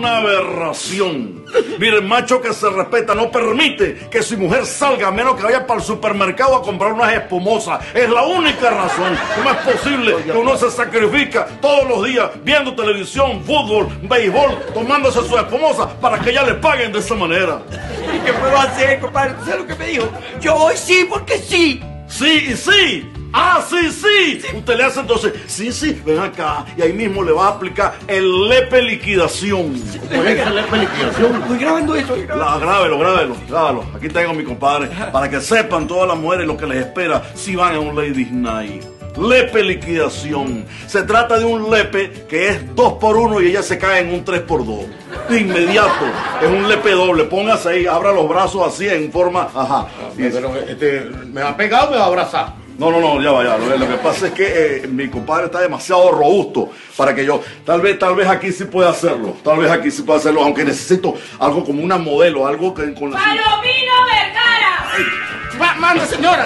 una aberración. Mire, el macho que se respeta no permite que su mujer salga a menos que vaya para el supermercado a comprar unas espumosas. Es la única razón. ¿Cómo es posible que uno se sacrifica todos los días viendo televisión, fútbol, béisbol, tomándose sus espumosas para que ya le paguen de esa manera? ¿Y qué puedo hacer, compadre? ¿Tú sabes lo que me dijo? Yo voy sí porque sí. Sí y sí. Ah, sí, sí. Usted le hace entonces, sí, ven acá. Y ahí mismo le va a aplicar el lepe liquidación. ¿Cómo es el lepe liquidación? Estoy grabando eso. Grábelo. Aquí tengo a mi compadre para que sepan todas las mujeres lo que les espera si van a un Ladies Night. Lepe liquidación. Se trata de un lepe que es 2 por 1 y ella se cae en un 3 por 2. De inmediato. Es un lepe doble. Póngase ahí, abra los brazos así en forma. Ajá. Pero ¿me va a pegar o me va a abrazar? No, ya va. Lo que pasa es que mi compadre está demasiado robusto para que yo... Tal vez aquí sí pueda hacerlo. Aunque necesito algo como una modelo, algo que con la... ¡Palomino Vergara! ¡Manda, señora!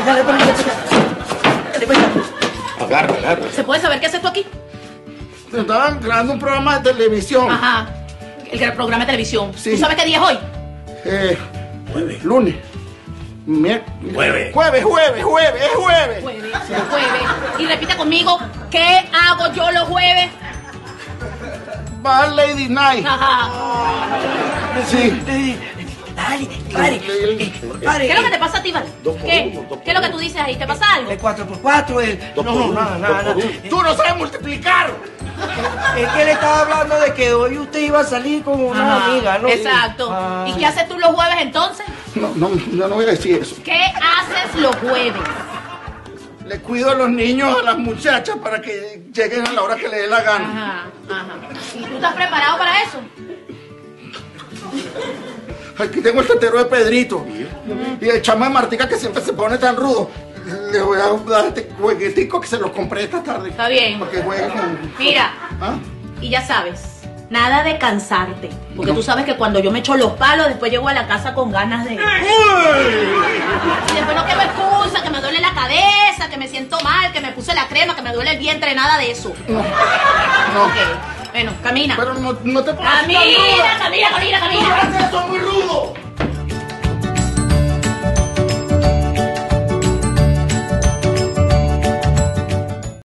Agarra. ¿Se puede saber qué haces tú aquí? Estaban grabando un programa de televisión. Ajá. El programa de televisión. Sí. ¿Tú sabes qué día es hoy? Lunes. Jueves. Jueves. Jueves. Y repite conmigo, ¿qué hago yo los jueves? Va Lady Night. Ajá. Sí. Dale. ¿Qué es lo que te pasa a ti, Vale? ¿Qué es lo que tú dices ahí? ¿Te pasa algo? El 4x4, No, nada. Tú no sabes multiplicar. Es que él estaba hablando de que hoy usted iba a salir con una Ajá, amiga, ¿no? exacto. ¿Y qué haces tú los jueves entonces? No, yo no voy a decir eso. ¿Qué haces los jueves? Le cuido a los niños, a las muchachas para que lleguen a la hora que le dé la gana. Ajá. ¿Y tú estás preparado para eso? Aquí tengo el tetero de Pedrito. Y el chamo de Martica que siempre se pone tan rudo. Le voy a dar este jueguetico que se lo compré esta tarde. Está bien. Porque juegue con... Mira, ¿Ah? y ya sabes, nada de cansarte. Porque tú sabes que cuando yo me echo los palos, después llego a la casa con ganas de... Y después no quiero excusa, que me duele la cabeza, que me siento mal, que me puse la crema, que me duele el vientre, nada de eso. No. Ok, bueno, camina. Pero no te pongas... Camina. ¡No hagas eso, muy rudo!